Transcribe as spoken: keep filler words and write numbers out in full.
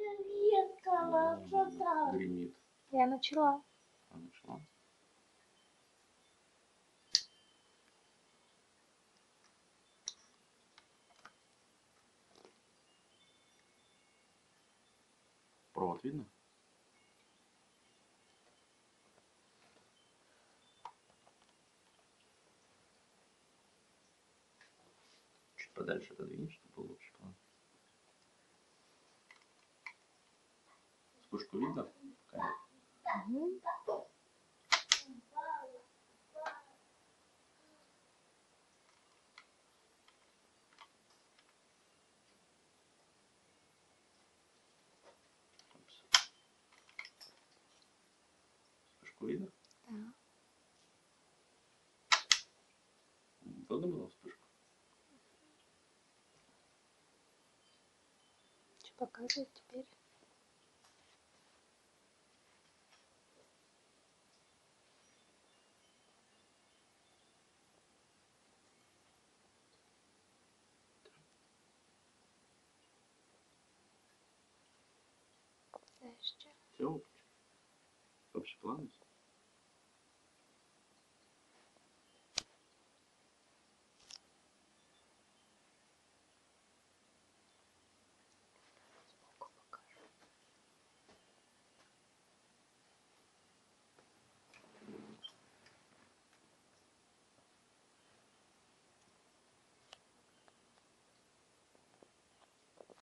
Гремит. Я начала. А, начала? Провод видно? Чуть подальше отодвинь, чтобы было лучше. Вспышку видно? Угу. Вспышку видно? Да. Видно было вспышку? Что показывает теперь? Дальше. Все, общий план.